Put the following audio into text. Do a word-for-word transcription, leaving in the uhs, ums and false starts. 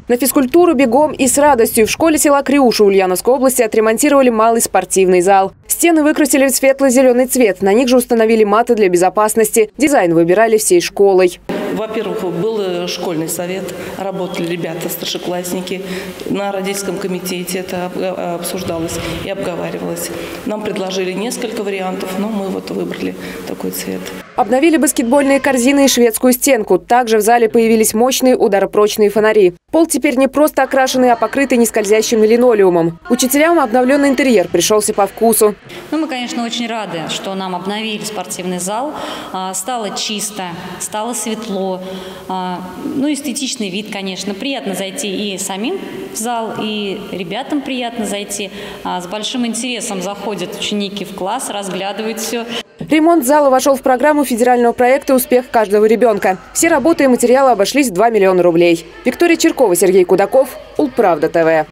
На физкультуру бегом и с радостью. В школе села Криуша Ульяновской области отремонтировали малый спортивный зал. Стены выкрасили в светло-зеленый цвет. На них же установили маты для безопасности. Дизайн выбирали всей школой. Во-первых, был школьный совет, работали ребята, старшеклассники. На родительском комитете это обсуждалось и обговаривалось. Нам предложили несколько вариантов, но мы вот выбрали такой цвет. Обновили баскетбольные корзины и шведскую стенку. Также в зале появились мощные ударопрочные фонари. Пол теперь не просто окрашенный, а покрытый нескользящим линолеумом. Учителям обновленный интерьер пришелся по вкусу. Ну, мы, конечно, очень рады, что нам обновили спортивный зал. Стало чисто, стало светло. Ну, эстетичный вид, конечно. Приятно зайти и самим в зал, и ребятам приятно зайти. С большим интересом заходят ученики в класс, разглядывают все. Ремонт зала вошел в программу федерального проекта «Успех каждого ребенка». Все работы и материалы обошлись в два миллиона рублей. Виктория Черкова, Сергей Кудаков, Улправда ТВ.